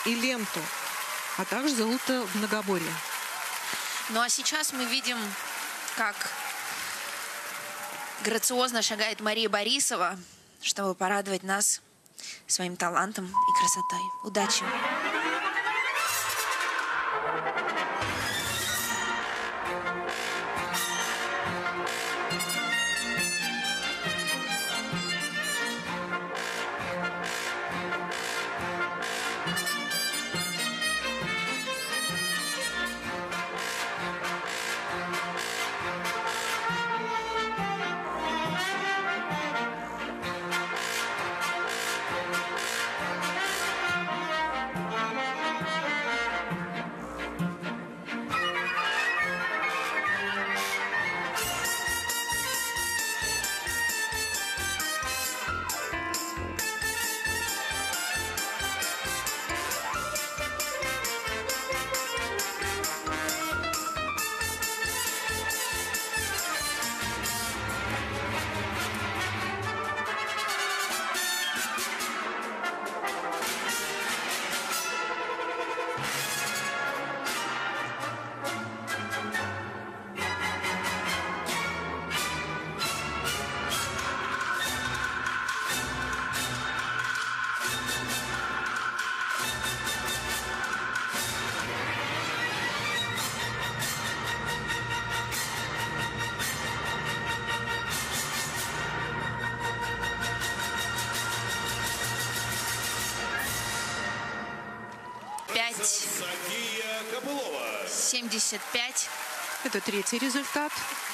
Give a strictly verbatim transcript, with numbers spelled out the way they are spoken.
и ленту, а также золото в многоборье. Ну а сейчас мы видим, как грациозно шагает Мария Борисова, чтобы порадовать нас своим талантом и красотой. Удачи! семьдесят пять. Это третий результат.